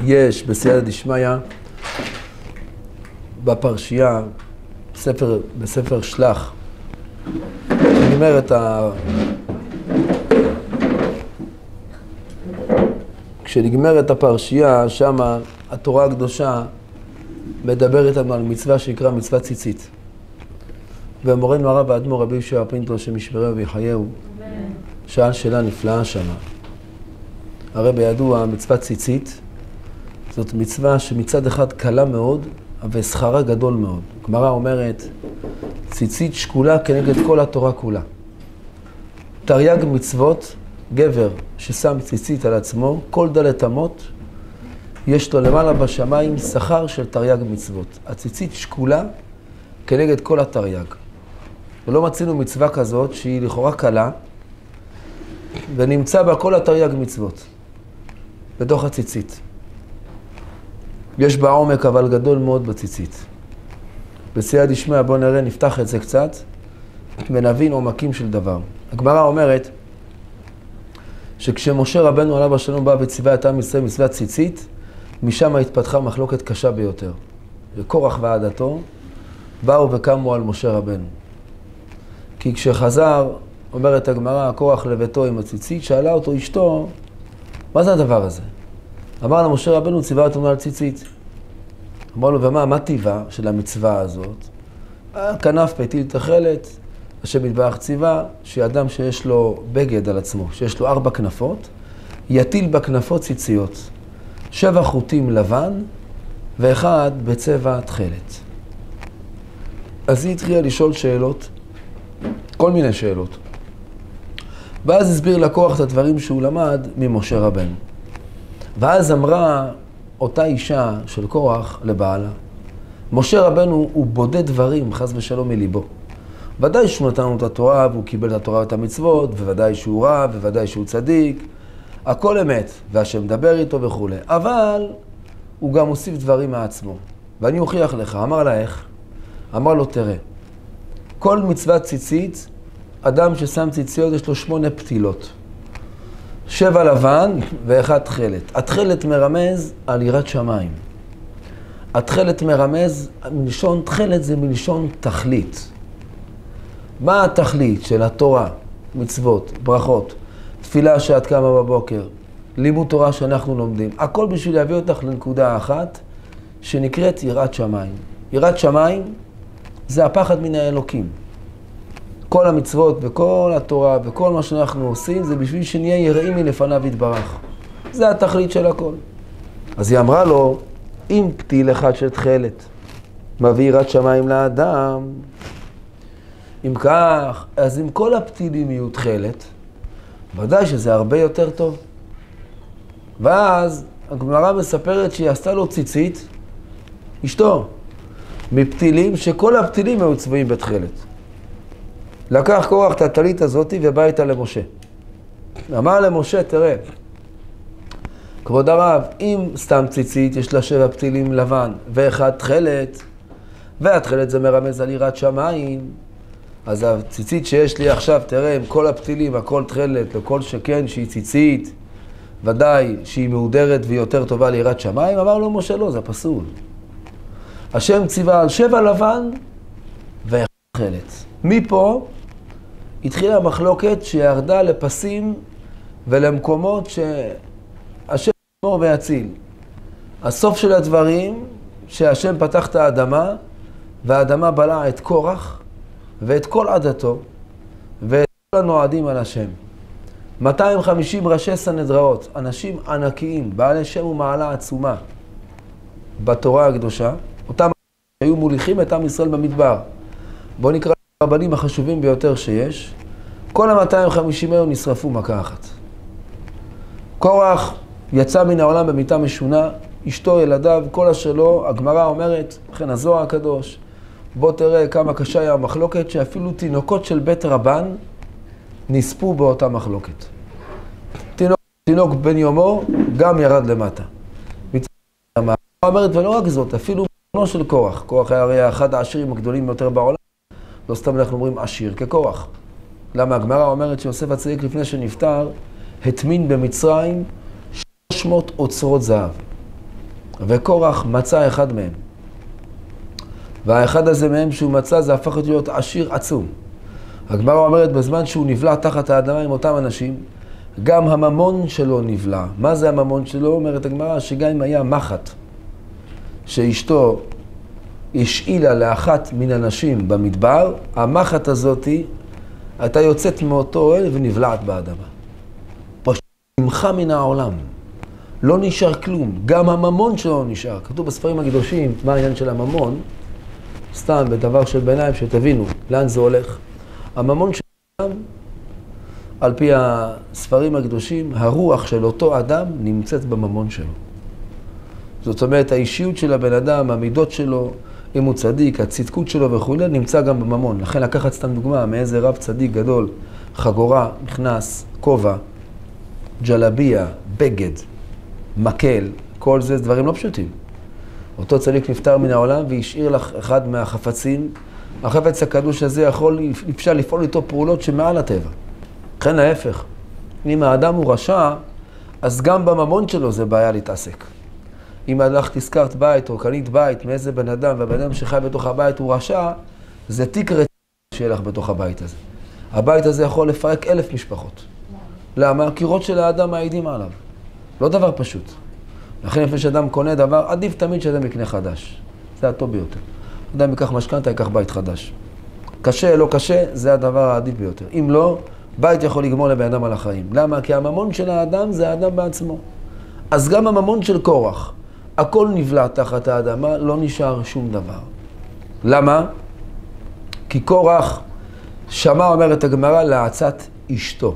יש בסייעתא דשמיא, בפרשייה, בספר שלח, כשנגמרת הפרשייה, שמה התורה הקדושה מדברת לנו על מצווה שנקרא מצוות ציצית. ומורנו הרב האדמו"ר רבי יהושע פינטו שמשמרהו ויחייהו שאל שאלה נפלאה שמה. הרי בידוע מצוות ציצית זאת מצווה שמצד אחד קלה מאוד ושכרה גדול מאוד. הגמרא אומרת ציצית שקולה כנגד כל התורה כולה. תרי"ג מצוות, גבר ששם ציצית על עצמו, כל ד' אמות, יש לו למעלה בשמיים שכר של תרי"ג מצוות. הציצית שקולה כנגד כל התרי"ג. ולא מצינו מצווה כזאת שהיא לכאורה קלה, ונמצא בה כל התרי"ג מצוות, בתוך הציצית. יש בה עומק אבל גדול מאוד בציצית. בסייעתא דשמיא בואו נראה, נפתח את זה קצת, ונבין עומקים של דבר. הגמרא אומרת, שכשמשה רבנו עליו השלום בא וציווה את עם ישראל מצוות ציצית, משם התפתחה מחלוקת קשה ביותר. וקורח ועדתו באו וקמו על משה רבנו. כי כשחזר, אומרת הגמרא, קורח לביתו עם הציצית, שאלה אותו אשתו, מה זה הדבר הזה? אמר לה משה רבנו, ציווה אותנו על ציצית. אמר לו, מה טיבה של המצווה הזאת? כנף פתיל תכלת, השם יתברך ציווה, שאדם שיש לו בגד על עצמו, שיש לו 4 כנפות, יטיל בכנפות ציציות, 7 חוטים לבן, ו1 בצבע תכלת. אז היא התחילה לשאול שאלות, כל מיני שאלות. ואז הסביר לקורח את הדברים שהוא למד ממשה רבנו. ואז אמרה אותה אישה של קורח לבעלה, משה רבנו הוא בודד דברים, חס ושלום מליבו. ודאי שהוא נתן לנו את התורה, והוא קיבל את התורה ואת המצוות, וודאי שהוא רב, וודאי שהוא צדיק. הכל אמת, והשם מדבר איתו וכו'. אבל הוא גם מוסיף דברים מעצמו. ואני אוכיח לך, אמר לה איך? אמר לו, תראה, כל מצוות ציצית, אדם ששם ציציות יש לו 8 פתילות. 7 לבן ו1 תכלת. התכלת מרמז על יראת שמיים. התכלת מרמז, מלשון תכלת זה מלשון תכלית. מה התכלית של התורה, מצוות, ברכות, תפילה שאת קמה בבוקר, לימוד תורה שאנחנו לומדים? הכל בשביל להביא אותך לנקודה אחת שנקראת יראת שמיים. יראת שמיים זה הפחד מן האלוקים. כל המצוות וכל התורה וכל מה שאנחנו עושים זה בשביל שנהיה יראים מלפניו יתברך. זה התכלית של הכל. אז היא אמרה לו, אם פתיל אחד של תכלת מביא יראת שמיים לאדם, אם כך, אז אם כל הפתילים יהיו תכלת, ודאי שזה הרבה יותר טוב. ואז הגמרא מספרת שהיא עשתה לו ציצית, אשתו, מפתילים שכל הפתילים היו צבועים בתכלת. לקח קורח את הטלית הזאת ובא איתה למשה. אמר למשה, תראה, כבוד הרב, אם סתם ציצית יש לה 7 פתילים לבן ו1 תכלת, והתכלת זה מרמז על יראת שמיים, אז הציצית שיש לי עכשיו, תראה, עם כל הפתילים, הכל תכלת, לכל שכן שהיא ציצית, ודאי שהיא מהודרת והיא יותר טובה ליראת שמיים. אמר לו משה, לא, זה פסול. השם ציווה על 7 לבן ו1 תכלת. מפה התחילה המחלוקת שירדה לפסים ולמקומות שהשם ישמור ויציל. הסוף של הדברים שהשם פתח את האדמה, והאדמה בלעה את קורח ואת כל עדתו ואת כל הנועדים על השם. 250 ראשי סנהדראות, אנשים ענקיים, בעלי שם ומעלה עצומה בתורה הקדושה, אותם היו מוליכים את עם ישראל במדבר. בואו נקרא הרבנים החשובים ביותר שיש. כל ה-250 האלו נשרפו מכה אחת. קורח יצא מן העולם במיטה משונה, אשתו, ילדיו, כל השלו. הגמרא אומרת, לכן הזוהר הקדוש, בוא תראה כמה קשה היה המחלוקת, שאפילו תינוקות של בית רבן נספו באותה מחלוקת. תינוק בן יומו גם ירד למטה. הגמרא אומרת, ולא רק זאת, אפילו בנו של קורח. קורח היה הרי אחד העשירים הגדולים ביותר בעולם. לא סתם אנחנו אומרים עשיר כקורח. למה? הגמרא אומרת שיוסף הצדיק לפני שנפטר, הטמין במצרים 300 אוצרות זהב. וקורח מצא אחד מהם. והאחד הזה מהם שהוא מצא זה הפך להיות עשיר עצום. הגמרא אומרת בזמן שהוא נבלע תחת האדמה עם אותם אנשים, גם הממון שלו נבלע. מה זה הממון שלו? אומרת הגמרא שגם אם היה מחט שאשתו השאילה לאחת מן הנשים במדבר, המחט הזאת הייתה יוצאת מאותו אוהל ונבלעת באדמה. פשוט נמחה מן העולם. לא נשאר כלום. גם הממון שלו נשאר. כתוב בספרים הקדושים מה העניין של הממון, סתם בדבר של ביניים שתבינו לאן זה הולך. הממון של אדם, על פי הספרים הקדושים, הרוח של אותו אדם נמצאת בממון שלו. זאת אומרת, האישיות של הבן אדם, המידות שלו, אם הוא צדיק, הצדקות שלו וכו', נמצא גם בממון. לכן לקחת סתם דוגמה מאיזה רב צדיק גדול, חגורה, מכנס, כובע, ג'לביה, בגד, מקל, כל זה דברים לא פשוטים. אותו צדיק נפטר מן העולם והשאיר לך אחד מהחפצים. החפץ הקדוש הזה אפשר לפעול איתו פעולות שמעל הטבע. לכן להפך, אם האדם הוא רשע, אז גם בממון שלו זה בעיה להתעסק. אם הלכת תזכרת בית או קנית בית מאיזה בן אדם, והבן אדם שחי בתוך הבית הוא רשע, זה תיק רצח שיהיה לך בתוך הבית הזה. הבית הזה יכול לפרק 1,000 משפחות. למה? קירות של האדם מעידים עליו. לא דבר פשוט. לכן לפני שאדם קונה דבר, עדיף תמיד שאדם יקנה חדש. זה הטוב ביותר. אדם ייקח משכנתה, ייקח בית חדש. קשה, לא קשה, זה הדבר העדיף ביותר. אם לא, בית יכול לגמור לבן אדם על החיים. למה? כי הממון של האדם זה האדם בעצמו. אז גם הממון של קורח, הכל נבלע תחת האדמה, לא נשאר שום דבר. למה? כי קורח שמע, אומרת הגמרא, לעצת אשתו.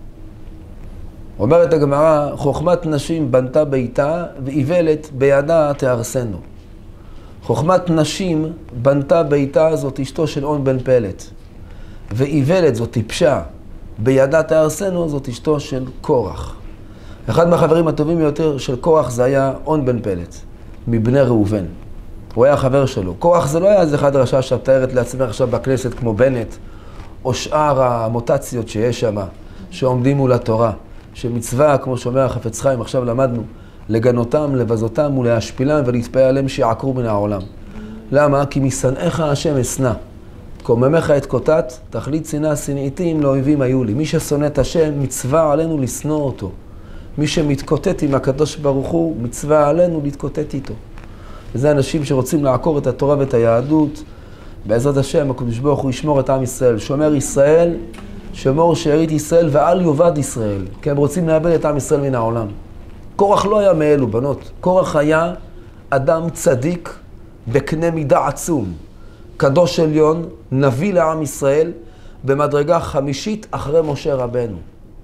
אומרת הגמרא, חוכמת נשים בנתה ביתה ואיוולת בידה תהרסנו. חוכמת נשים בנתה ביתה, זאת אשתו של און בן פלט. ואיוולת, זאת טיפשה, בידה תהרסנו, זאת אשתו של קורח. אחד מהחברים הטובים ביותר של קורח זה היה און בן פלט, מבני ראובן. הוא היה חבר שלו. קורח זה לא היה איזה אחד רשע שאת תארת לעצמך עכשיו בכנסת כמו בנט, או שאר המוטציות שיש שם, שעומדים מול התורה. שמצווה, כמו שאומר החפץ חיים, עכשיו למדנו, לגנותם, לבזותם ולהשפילם ולהתפעל עליהם שיעקרו מן העולם. למה? כי משנאיך השם אשנא. קוממך את קוטט, תכלית שנאה שנאתים לאויבים היו לי. מי ששונא את השם, מצווה עלינו לשנוא אותו. מי שמתקוטט עם הקדוש ברוך הוא, מצווה עלינו להתקוטט איתו. וזה אנשים שרוצים לעקור את התורה ואת היהדות. בעזרת השם, הקדוש ברוך הוא ישמור את עם ישראל. שומר ישראל, שמור שארית ישראל ואל יובד ישראל. כי הם רוצים לאבד את עם ישראל מן העולם. קורח לא היה מאלו, בנות. קורח היה אדם צדיק בקנה מידה עצום. קדוש עליון, נביא לעם ישראל, במדרגה 5 אחרי משה רבנו.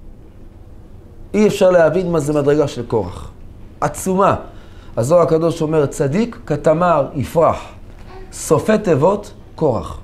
אי אפשר להבין מה זה מדרגה של קורח. עצומה. הזוהר הקדוש אומר, צדיק כתמר יפרח. סופי תיבות, קורח.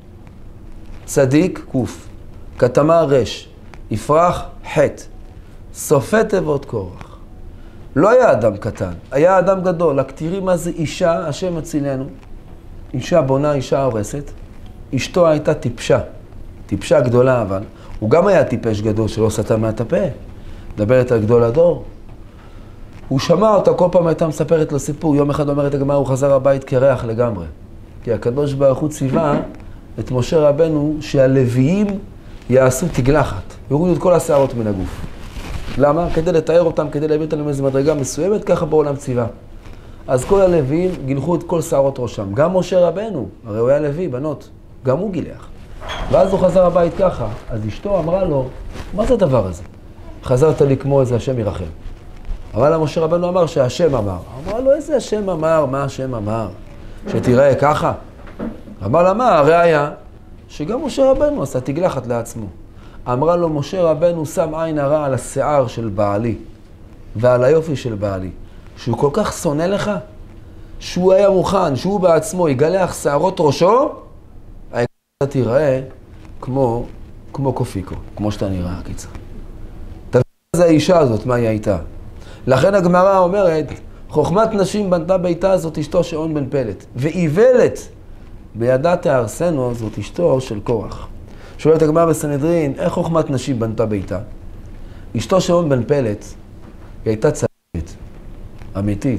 צדיק, קוף. כתמר רש. יפרח, חטא. סופי תיבות, קורח. לא היה אדם קטן, היה אדם גדול. רק תראי מה זה אישה, השם הצילנו. אישה בונה, אישה הורסת. אשתו הייתה טיפשה. טיפשה גדולה, אבל הוא גם היה טיפש גדול שלא סתם מהטפה. מדברת על גדול הדור. הוא שמע אותה, כל פעם הייתה מספרת לו סיפור. יום אחד אומרת הגמרא, הוא חזר הבית קרח לגמרי. כי הקדוש ברוך הוא ציווה את משה רבנו שהלוויים יעשו תגלחת. יורידו את כל השערות מן הגוף. למה? כדי לתאר אותם, כדי להביא אותם לאיזו מדרגה מסוימת, ככה בעולם ציווה. אז כל הלוויים גילחו את כל שערות ראשם. גם משה רבנו, הרי הוא היה לוי, בנות, גם הוא גילח. ואז הוא חזר הבית ככה. אז אשתו אמרה לו, מה זה הדבר הזה? חזרת לי כמו איזה השם ירחם. אבל משה רבנו אמר שהשם אמר. אמרה לו, איזה השם אמר? מה השם אמר? שתראה ככה? אמר לה, מה? הראיה שגם משה רבנו עשה תגלחת לעצמו. אמרה לו, משה רבנו שם עין הרע על השיער של בעלי ועל היופי של בעלי. שהוא כל כך שונא לך, שהוא היה מוכן, שהוא בעצמו יגלח שערות ראשו, אתה תיראה כמו קופיקו, כמו שאתה נראה, קיצר. תבין איזה האישה הזאת, מה היא הייתה. לכן הגמרא אומרת, חוכמת נשים בנתה ביתה זאת אשתו של און בן פלט, ואיוולת בידה תהרסנו זאת אשתו של קורח. שואלת הגמרא בסנהדרין, איך חוכמת נשים בנתה ביתה? אשתו של און בן פלט, היא הייתה צדיקת, אמיתית,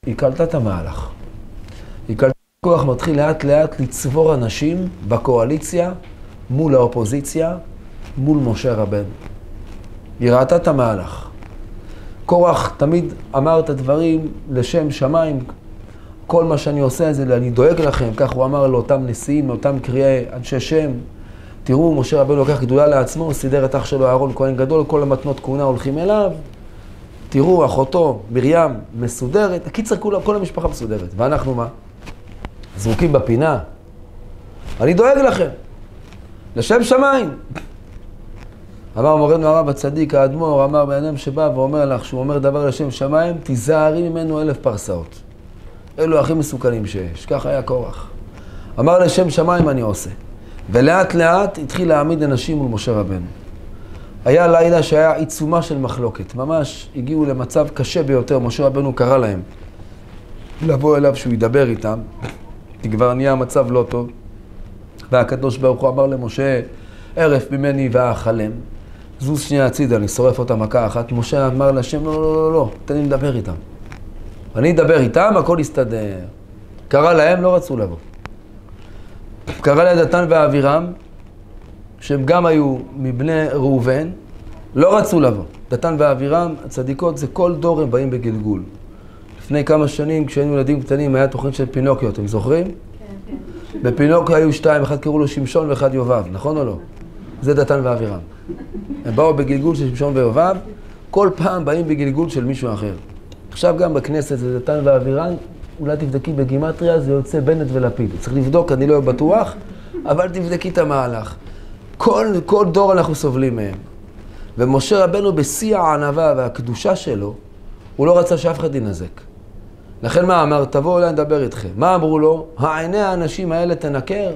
היא קלטה את המהלך. היא קלטה את הכוח מתחיל לאט לאט לצבור אנשים בקואליציה, מול האופוזיציה, מול משה רבנו. היא ראתה את המהלך. קורח תמיד אמר את הדברים לשם שמיים, כל מה שאני עושה זה, אני דואג לכם, כך הוא אמר לאותם נשיאים, לאותם קריאי אנשי שם. תראו, משה רבנו לוקח גדולה לעצמו, הוא סידר את אח שלו אהרון כהן גדול, כל המתנות כהונה הולכים אליו. תראו, אחותו, מרים, מסודרת. הקיצר, כל המשפחה מסודרת. ואנחנו מה? זרוקים בפינה. אני דואג לכם. לשם שמיים. אמר מורנו הרב הצדיק, האדמו"ר, אמר בן שבא ואומר לך, שהוא אומר דבר לשם שמיים, תיזהרי ממנו 1000 פרסאות. אלו הכי מסוכנים שיש. כך היה קורח. אמר לשם שמיים אני עושה. ולאט לאט התחיל להעמיד אנשים מול משה רבנו. היה לילה שהיה עיצומה של מחלוקת. ממש הגיעו למצב קשה ביותר. משה רבנו קרא להם לבוא אליו שהוא ידבר איתם. כי כבר נהיה מצב לא טוב. והקדוש ברוך הוא אמר למשה, ערף ממני ואכלם. זוז שנייה הצידה, אני שורף אותה מכה אחת. משה אמר לשם, לא, לא, לא, לא, תן לי לדבר איתם. אני אדבר איתם, הכל יסתדר. קרא להם, לא רצו לבוא. קרא לדתן ואבירם, שהם גם היו מבני ראובן, לא רצו לבוא. דתן ואבירם, הצדיקות, זה כל דור הם באים בגלגול. לפני כמה שנים, כשהיינו ילדים קטנים, היה תוכנית של פינוקיו, אתם זוכרים? כן, כן. בפינוקיו היו 2, אחד קראו לו שמשון ואחד יובב, נכון או לא? זה דתן ואבירם. הם באו בגלגול של שמשון ויובב, כל פעם באים בגלגול של מישהו אחר. עכשיו גם בכנסת זה דתן ואבירם, אולי תבדקי בגימטריה, זה יוצא בנט ולפיד. צריך לבדוק, אני לא בטוח, אבל תבדקי את המהלך. כל דור אנחנו סובלים מהם. ומשה רבנו בשיא הענווה והקדושה שלו, הוא לא רצה שאף אחד ינזק. לכן מה אמר? תבואו אולי נדבר איתכם. מה אמרו לו? העיני האנשים האלה תנקר.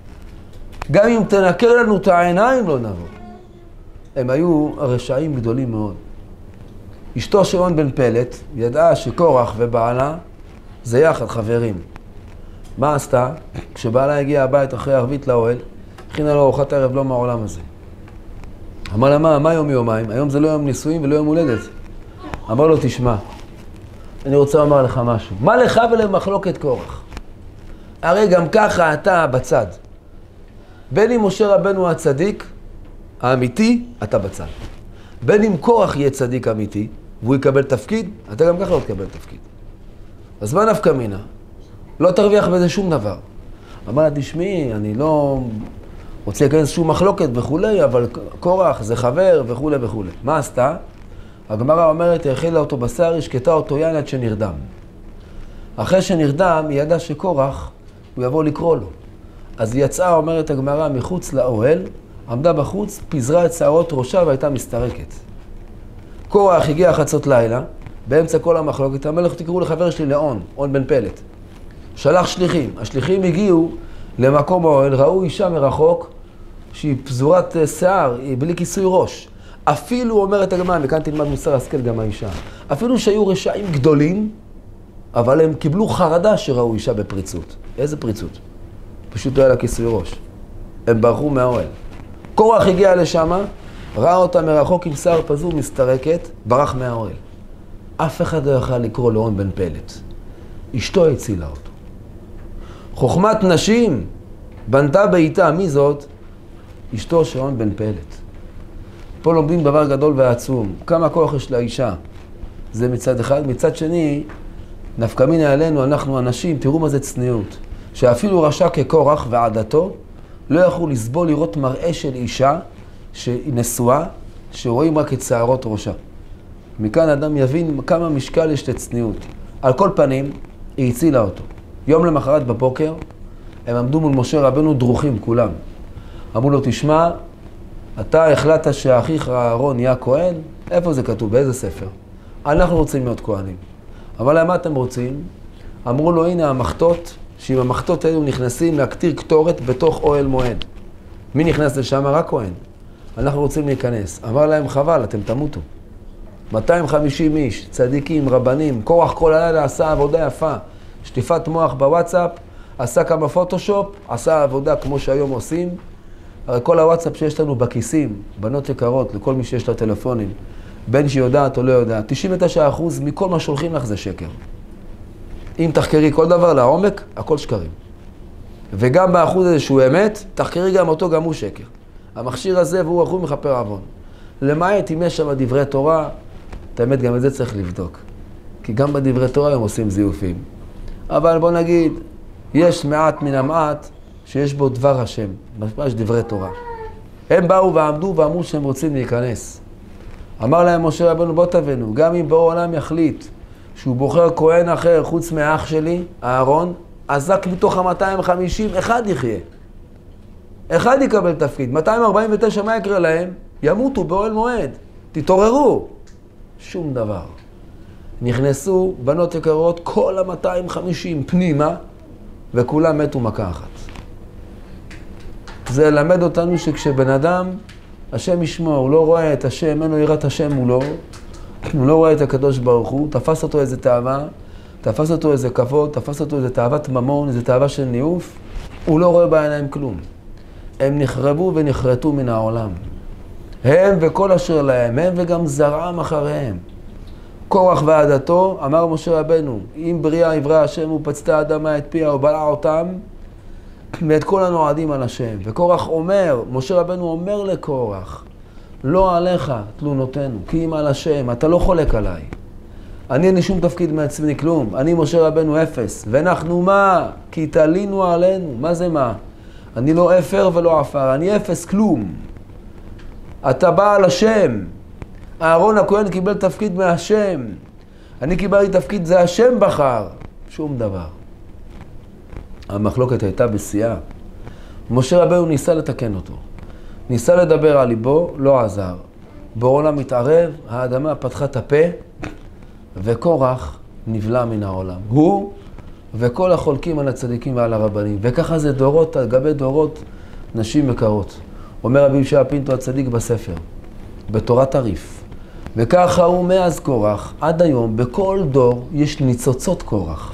גם אם תנקר לנו את העיניים לא נבוא. הם היו רשעים גדולים מאוד. אשתו שמעון בן פלט ידעה שקורח ובעלה זה יחד חברים. מה עשתה? כשבעלה הגיע הבית אחרי ערבית לאוהל, הכינה לו ארוחת ערב לא מהעולם הזה. אמר לה, מה יום יומיים? היום זה לא יום נישואים ולא יום הולדת. אמר לו, תשמע, אני רוצה לומר לך משהו. מה לך ולמחלוקת קורח? הרי גם ככה אתה בצד. בין אם משה רבנו הצדיק האמיתי, אתה בצד. בין אם קורח יהיה צדיק אמיתי, והוא יקבל תפקיד, אתה גם ככה לא תקבל תפקיד. אז מה נפקא מינה? לא תרוויח בזה שום דבר. אמר לה, תשמעי, אני לא רוצה להיכנס שום מחלוקת וכולי, אבל קורח זה חבר וכולי וכולי. מה עשתה? הגמרא אומרת, האכילה אותו בשר, השקטה אותו יין עד שנרדם. אחרי שנרדם, היא ידעה שקורח, הוא יבוא לקרוא לו. אז היא יצאה, אומרת הגמרא, מחוץ לאוהל, עמדה בחוץ, פיזרה את שערות ראשה והייתה מסתרקת. קורח הגיע חצות לילה, באמצע כל המחלוקת, המלך תקראו לחבר שלי לאון, און בן פלט. שלח שליחים. השליחים הגיעו למקום האוהל, ראו אישה מרחוק, שהיא פזורת שיער, היא בלי כיסוי ראש. אפילו, אומרת הגמרא, מכאן תלמד מוסר השכל גם האישה, אפילו שהיו רשעים גדולים, אבל הם קיבלו חרדה שראו אישה בפריצות. איזה פריצות? פשוט לא היה לה כיסוי ראש. הם ברחו מהאוהל. קורח הגיע לשם, ראה אותה מרחוק עם שיער פזור מסתרקת, ברח מהאוהל. אף אחד לא יכל לקרוא לאון בן פלט. אשתו הצילה אותו. חוכמת נשים בנתה ביתה, מי זאת? אשתו שאון בן פלט. פה לומדים דבר גדול ועצום. כמה כוח יש לאישה? זה מצד אחד. מצד שני, נפקא מינה עלינו, אנחנו אנשים, תראו מה זה צניעות. שאפילו רשע כקורח ועדתו, לא יכול לסבול לראות מראה של אישה שהיא נשואה, שרואים רק את שערות ראשה. מכאן אדם יבין כמה משקל יש לצניעות. על כל פנים, היא הצילה אותו. יום למחרת בבוקר, הם עמדו מול משה רבנו דרוכים כולם. אמרו לו, תשמע, אתה החלטת שאחיך אהרון נהיה כהן? איפה זה כתוב? באיזה ספר? אנחנו רוצים להיות כהנים. אבל מה אתם רוצים? אמרו לו, הנה המחתות, שעם המחתות האלו נכנסים להקטיר קטורת בתוך אוהל מועד. מי נכנס לשם? רק כהן. אנחנו רוצים להיכנס. אמר להם, חבל, אתם תמותו. 250 איש, צדיקים, רבנים, קורח כל הלילה עשה עבודה יפה. שטיפת מוח בוואטסאפ, עשה כמה פוטושופ, עשה עבודה כמו שהיום עושים. הרי כל הוואטסאפ שיש לנו בכיסים, בנות יקרות, לכל מי שיש לה טלפונים, בין שיודעת או לא יודעת, 99% מכל מה שולחים לך זה שקר. אם תחקרי כל דבר לעומק, הכל שקרים. וגם באחוז הזה שהוא אמת, תחקרי גם אותו, גם הוא שקר. המכשיר הזה והוא אחוז מכפר עוון. למעט אם יש שם דברי תורה, את האמת גם את זה צריך לבדוק. כי גם בדברי תורה הם עושים זיופים. אבל בוא נגיד, יש מעט מן המעט שיש בו דבר השם, ממש דברי תורה. הם באו ועמדו ואמרו שהם רוצים להיכנס. אמר להם משה רבנו, בוא תבנו, גם אם באו עולם יחליט שהוא בוחר כהן אחר חוץ מאח שלי, אהרון, אז רק מתוך ה-250 אחד יחיה. אחד יקבל תפקיד. 249 מה יקרה להם? ימותו באוהל מועד. תתעוררו. שום דבר. נכנסו בנות יקרות כל ה-250 פנימה, וכולם מתו מכה אחת. זה למד אותנו שכשבן אדם, השם ישמור, הוא לא רואה את השם, אין לו יראת השם מולו, הוא לא רואה את הקדוש ברוך הוא, תפס אותו איזה תאווה, תפס אותו איזה כבוד, תפס אותו איזה תאוות ממון, איזה תאווה של ניאוף, הוא לא רואה בעיניים כלום. הם נחרבו ונחרטו מן העולם. הם וכל אשר להם, הם וגם זרעם אחריהם. קורח ועדתו, אמר משה רבנו, אם בריאה עברה השם הוא פצתה האדמה את פיה ובלעה אותם, ואת כל הנועדים על השם. וקורח אומר, משה רבנו אומר לקורח, לא עליך תלונותינו, כי אם על השם, אתה לא חולק עליי. אני אין לי שום תפקיד מעצמי כלום, אני משה רבנו אפס, ואנחנו מה? כי תלינו עלינו, מה זה מה? אני לא אפר ולא עפר, אני אפס כלום. אתה בא על השם, אהרון הכהן קיבל תפקיד מהשם, אני קיבלתי תפקיד, זה השם בחר, שום דבר. המחלוקת הייתה בשיאה. משה רבנו ניסה לתקן אותו. ניסה לדבר על ליבו, לא עזר. בעולם מתערב, האדמה פתחה את הפה, וקורח נבלע מן העולם. הוא וכל החולקים על הצדיקים ועל הרבנים. וככה זה דורות על גבי דורות נשים יקרות. אומר רבי ישעיה פינטו הצדיק בספר, בתורת הריף. וככה הוא מאז קורח, עד היום, בכל דור יש ניצוצות קורח.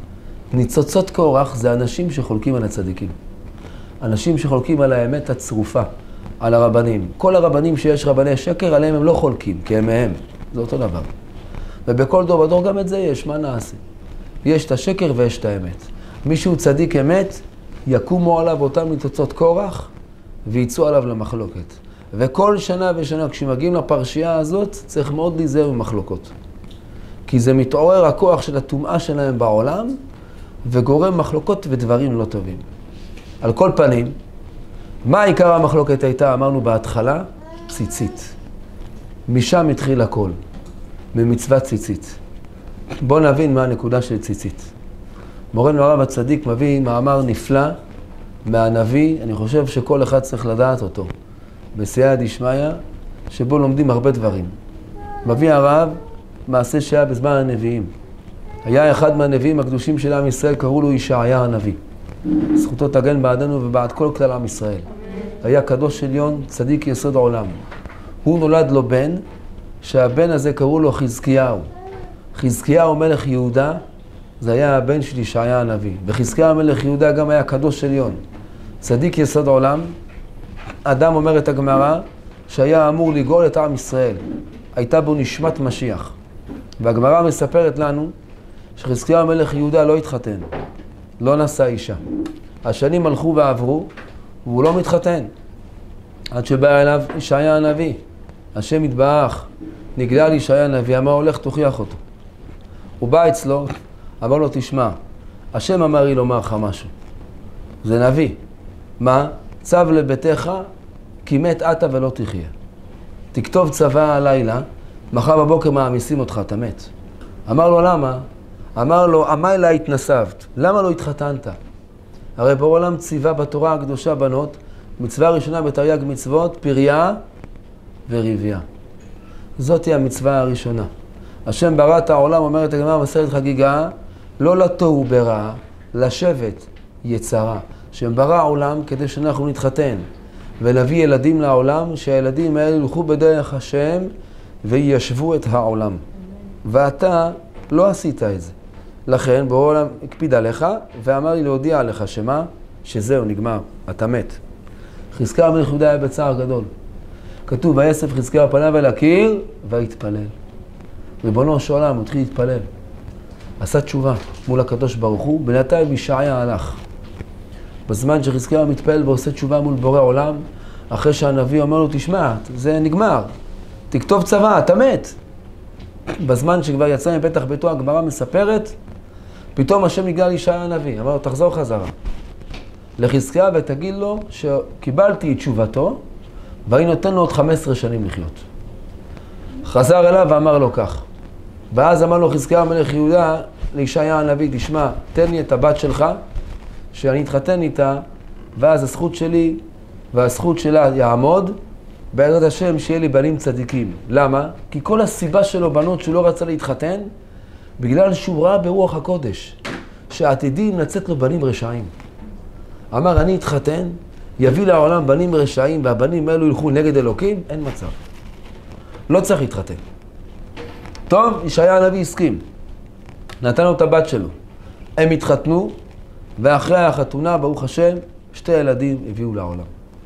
ניצוצות קורח זה אנשים שחולקים על הצדיקים. אנשים שחולקים על האמת הצרופה, על הרבנים. כל הרבנים שיש רבני שקר, עליהם הם לא חולקים, כי הם מהם. זה אותו דבר. ובכל דור ודור גם את זה יש, מה נעשה? יש את השקר ויש את האמת. מישהו צדיק אמת, יקומו עליו אותם ניצוצות קורח, ויצאו עליו למחלוקת. וכל שנה ושנה, כשמגיעים לפרשייה הזאת, צריך מאוד להיזהר במחלוקות. כי זה מתעורר הכוח של הטומאה שלהם בעולם, וגורם מחלוקות ודברים לא טובים. על כל פנים, מה עיקר המחלוקת הייתה? אמרנו בהתחלה, ציצית. משם התחיל הכל, ממצוות ציצית. בואו נבין מה הנקודה של ציצית. מורנו הרב הצדיק מביא מאמר נפלא מהנביא, אני חושב שכל אחד צריך לדעת אותו, בסייעתא דשמיא, שבו לומדים הרבה דברים. מביא הרב מעשה שהיה בזמן הנביאים. היה אחד מהנביאים הקדושים של עם ישראל, קראו לו ישעיה הנביא. זכותו תגן בעדנו ובעד כל כלל עם ישראל. היה קדוש עליון, צדיק יסוד העולם. הוא נולד לו בן, שהבן הזה קראו לו חזקיהו. חזקיהו מלך יהודה, זה היה הבן של ישעיה הנביא. וחזקיהו מלך יהודה גם היה קדוש עליון. צדיק יסוד העולם, אדם אומר את הגמרא, שהיה אמור לגאול את עם ישראל. הייתה בו נשמת משיח. והגמרא מספרת לנו, שחזקיהו מלך יהודה לא התחתן, לא נשא אישה. השנים הלכו ועברו, והוא לא מתחתן. עד שבא אליו ישעיה הנביא. השם יתברך, נגלה לי ישעיה הנביא, אמר הולך תוכיח אותו. הוא בא אצלו, אמר לו תשמע, השם אמר לי לומר לך משהו. זה נביא. מה? צו לביתך, כי מת אתה ולא תחיה. תכתוב צבא הלילה, מחר בבוקר מעמיסים אותך, אתה מת. אמר לו למה? אמר לו, המיילה התנסבת, למה לא התחתנת? הרי בעולם ציווה בתורה הקדושה בנות, מצווה ראשונה בתרי"ג מצוות, פריה וריביה. זאת היא המצווה הראשונה. השם ברא את העולם, אומרת הגמרא במסכת חגיגה, לא לתוהו ברע, לשבת יצרה. השם ברא העולם כדי שאנחנו נתחתן, ונביא ילדים לעולם, שהילדים האלה ילכו בדרך השם, וישבו את העולם. ואתה לא עשית את זה. לכן, בעולם הקפיד עליך, ואמר לי להודיע עליך שמה? שזהו, נגמר, אתה מת. חזקיהו מלך יהודה היה בצער גדול. כתוב, ויסף חזקיהו פניו אל הקיר, והתפלל. ריבונו של עולם, הוא התחיל להתפלל. עשה תשובה מול הקדוש ברוך הוא, בינתיים ישעיה הלך. בזמן שחזקיהו מתפעל ועושה תשובה מול בורא עולם, אחרי שהנביא אומר לו, תשמע, זה נגמר, תכתוב צבא, אתה מת. בזמן שכבר יצא מפתח ביתו, הגמרא מספרת, פתאום השם נגלה לישעיה הנביא, אמר לו, תחזור חזרה לחזקיהו ותגיד לו שקיבלתי את תשובתו, ואני נותן לו עוד 15 שנים לחיות. חזר אליו ואמר לו כך. ואז אמר לו חזקיהו מלך יהודה לישעיה הנביא, תשמע, תן לי את הבת שלך, שאני אתחתן איתה, ואז הזכות שלי והזכות שלה יעמוד, בעזרת השם שיהיה לי בנים צדיקים. למה? כי כל הסיבה שלו בנות שהוא לא רצה להתחתן, בגלל שהוא ראה ברוח הקודש, שעתידים לצאת לו בנים רשעים. אמר, אני אתחתן, יביא לעולם בנים רשעים, והבנים האלו ילכו נגד אלוקים, אין מצב. לא צריך להתחתן. טוב, ישעיה הנביא הסכים. נתן לו את הבת שלו. הם התחתנו, ואחרי החתונה, ברוך השם, 2 ילדים הביאו לעולם.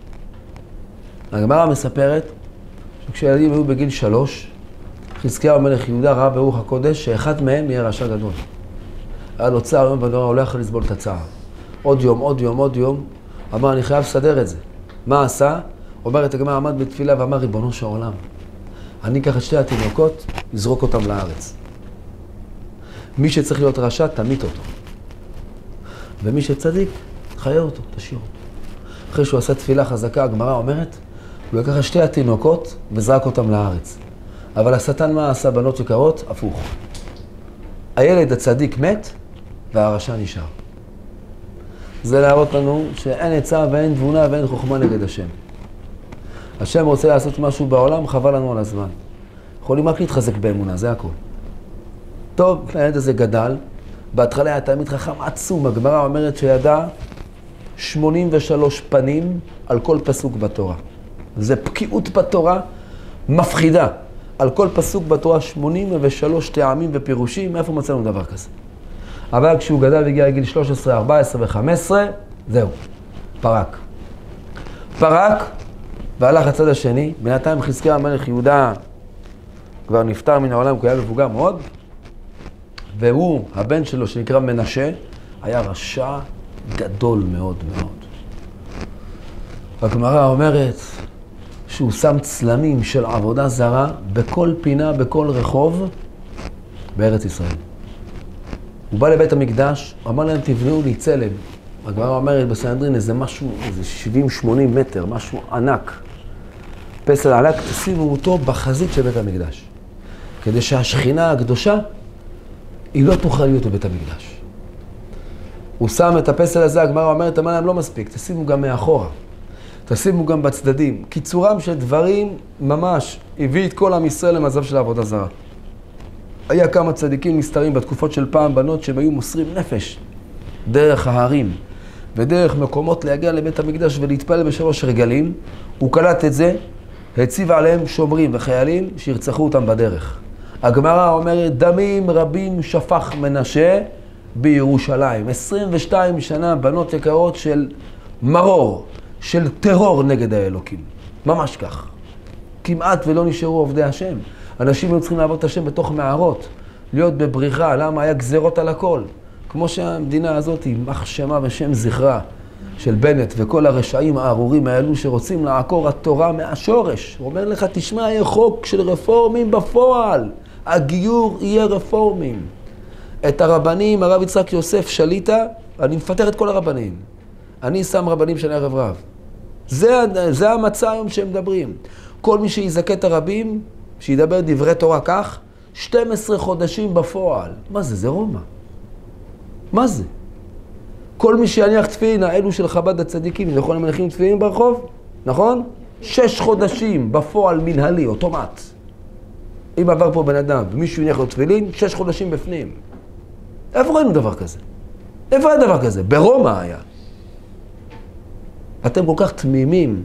הגמרא מספרת שכשילדים היו בגיל 3, חזקיהו מלך יהודה ראה ברוח הקודש שאחד מהם יהיה רשע גדול. היה לו צער יום ונורא, הוא לא יכול לסבול את הצער. עוד יום, אמר, אני חייב לסדר את זה. מה עשה? אומרת הגמרא, עמד בתפילה ואמר, ריבונו של עולם, אני אקח את 2 התינוקות, נזרוק אותם לארץ. מי שצריך להיות רשע, תמית אותו. ומי שצדיק, תחיה אותו, תשאיר אותו. אחרי שהוא עשה תפילה חזקה, הגמרא אומרת, הוא לקח את 2 התינוקות וזרק אותם לארץ. אבל השטן מה עשה? בנות יקרות? הפוך. הילד הצדיק מת והרשע נשאר. זה להראות לנו שאין עצה ואין תבונה ואין חוכמה נגד השם. השם רוצה לעשות משהו בעולם, חבל לנו על הזמן. יכולים רק להתחזק באמונה, זה הכל. טוב, הילד הזה גדל, בהתחלה היה תלמיד חכם עצום, הגמרא אומרת שידע 83 פנים על כל פסוק בתורה. זה בקיאות בתורה מפחידה. על כל פסוק בתורה 83 טעמים ופירושים, מאיפה מצאנו דבר כזה? אבל כשהוא גדל והגיע לגיל 13, 14 ו-15, זהו, פרק, והלך לצד השני. בינתיים חזקיהו מלך יהודה כבר נפטר מן העולם, כי הוא היה מבוגר מאוד, והוא, הבן שלו שנקרא מנשה, היה רשע גדול מאוד מאוד. הגמרא אומרת שהוא שם צלמים של עבודה זרה בכל פינה, בכל רחוב בארץ ישראל. הוא בא לבית המקדש, אמר להם, תבנו לי צלם. הגמרא אומרת בסנהדרין, איזה משהו, איזה 70-80 מטר, משהו ענק. פסל ענק, תשימו אותו בחזית של בית המקדש. כדי שהשכינה הקדושה, היא לא תוכל להיות בבית המקדש. הוא שם את הפסל הזה, הגמרא אומרת, אמר להם, לא מספיק, תשימו גם מאחורה. תשימו גם בצדדים. קיצורם של דברים ממש הביא את כל עם ישראל למצב של העבודה זרה. היה כמה צדיקים מסתרים בתקופות של פעם, בנות שהם היו מוסרים נפש דרך ההרים ודרך מקומות להגיע לבית המקדש ולהתפלל בשלוש רגלים. הוא קלט את זה, הציב עליהם שומרים וחיילים שירצחו אותם בדרך. הגמרא אומרת, דמים רבים שפך מנשה בירושלים. 22 שנה בנות יקרות של מרור, של טרור נגד האלוקים. ממש כך. כמעט ולא נשארו עובדי השם. אנשים היו צריכים לעבוד את השם בתוך מערות, להיות בבריחה. למה? היה גזרות על הכל. כמו שהמדינה הזאת היא מחשמה ושם זכרה של בנט וכל הרשעים הארורים האלו שרוצים לעקור התורה מהשורש. הוא אומר לך, תשמע, יהיה חוק של רפורמים בפועל. הגיור יהיה רפורמים. את הרבנים, הרב יצחק יוסף שליטה, אני מפטר את כל הרבנים. אני שם רבנים של ערב רב. זה המצע היום שהם מדברים. כל מי שיזכה את הרבים, שידבר דברי תורה כך, 12 חודשים בפועל. מה זה? זה רומא. מה זה? כל מי שיניח תפילין, האלו של חב"ד הצדיקים, נכון, הם מניחים תפילין ברחוב? נכון? 6 חודשים בפועל מנהלי, אוטומט. אם עבר פה בן אדם ומישהו יניח לו תפילין, 6 חודשים בפנים. איפה ראינו דבר כזה? איפה היה דבר כזה? ברומא היה. אתם כל כך תמימים.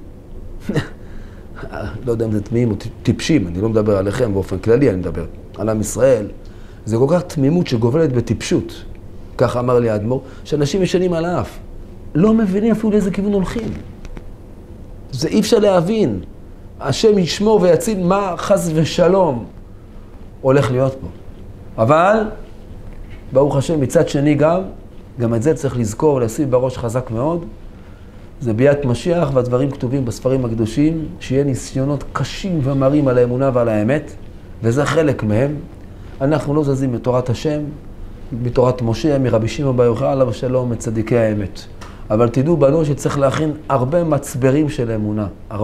לא יודע אם זה תמימים או טיפשים, אני לא מדבר עליכם באופן כללי, אני מדבר על עם ישראל. זה כל כך תמימות שגובלת בטיפשות. כך אמר לי האדמו"ר, שאנשים ישנים על האף. לא מבינים אפילו לאיזה כיוון הולכים. זה אי אפשר להבין. השם ישמור ויציל מה חס ושלום הולך להיות פה. אבל ברוך השם, מצד שני גם את זה צריך לזכור, לשים בראש חזק מאוד. זה ביאת משיח, והדברים כתובים בספרים הקדושים, שיהיה ניסיונות קשים ומרים על האמונה ועל האמת, וזה חלק מהם. אנחנו לא זזים מתורת השם, מתורת משה, מרבי שמעון בר יוחאי עליו השלום, מצדיקי האמת. אבל תדעו בנו שצריך להכין הרבה מצברים של אמונה,